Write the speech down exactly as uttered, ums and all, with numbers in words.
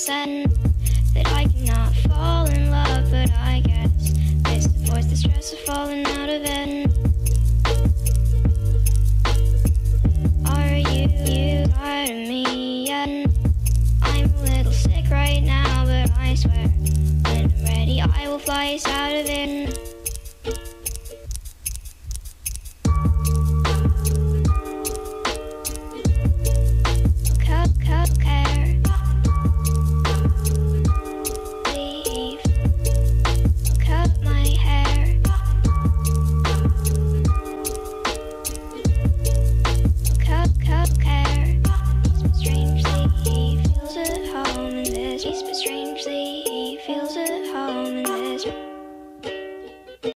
said that I cannot fall in love, but I guess it's the voice, the stress of falling out of it. Are you, you tired of me yet? I'm a little sick right now, but I swear when I'm ready I will fly us out of it. But strangely he feels at home in this